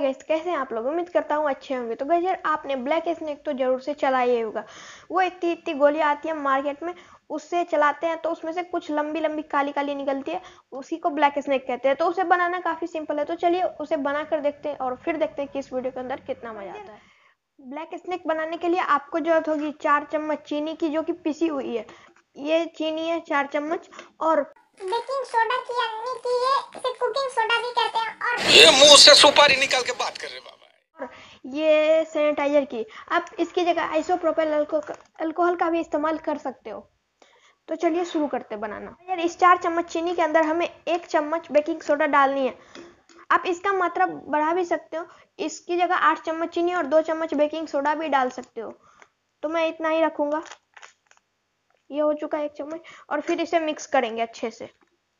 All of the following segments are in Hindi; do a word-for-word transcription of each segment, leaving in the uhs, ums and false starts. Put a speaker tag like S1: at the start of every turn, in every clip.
S1: गाइस, कैसे हैं आप लोग? उम्मीद करता हूँ अच्छे होंगे। तो गाइस यार, आपने ब्लैक स्नेक तो जरूर से चलाया ही होगा। वो इतनी इतनी गोलियां आती है मार्केट में, उससे चलाते हैं तो उसमें से कुछ लंबी लंबी काली काली निकलती है, उसी को ब्लैक स्नेक कहते हैं। तो उसे बनाना काफी सिंपल है, तो चलिए उसे बना कर देखते हैं और फिर देखते हैं कि इस वीडियो के अंदर कितना मजा आता है। ब्लैक स्नेक बनाने के लिए आपको जरूरत होगी चार चम्मच चीनी की, जो कि पिसी हुई है। ये चीनी है चार चम्मच, और
S2: बेकिंग सोडा की अन्नी की है, इसे कुकिंग सोडा भी कहते हैं। और
S3: ये मुंह से सुपारी निकाल के बात कर रहे बाबा।
S1: और ये सैनिटाइजर की, आप इसकी जगह आइसोप्रोपेल अल्कोहल का भी इस्तेमाल कर सकते हो। तो चलिए शुरू करते हैं बनाना। यार, इस चार चम्मच चीनी के अंदर हमें एक चम्मच बेकिंग सोडा डालनी है। आप इसका मात्रा बढ़ा भी सकते हो, इसकी जगह आठ चम्मच चीनी और दो चम्मच बेकिंग सोडा भी डाल सकते हो। तो मैं इतना ही रखूंगा। ये हो चुका है एक चम्मच, और फिर इसे मिक्स करेंगे अच्छे से।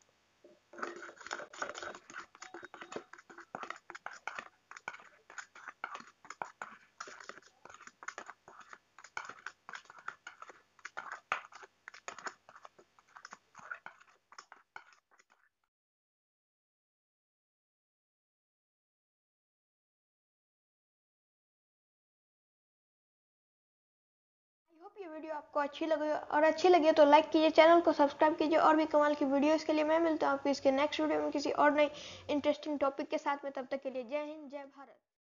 S1: आई होप ये वीडियो आपको अच्छी लगी, और अच्छी लगी तो लाइक कीजिए, चैनल को सब्सक्राइब कीजिए, और भी कमाल की वीडियोस के लिए मैं मिलता हूँ आपको इसके नेक्स्ट वीडियो में किसी और नई इंटरेस्टिंग टॉपिक के साथ में। तब तक के लिए जय हिंद, जय भारत।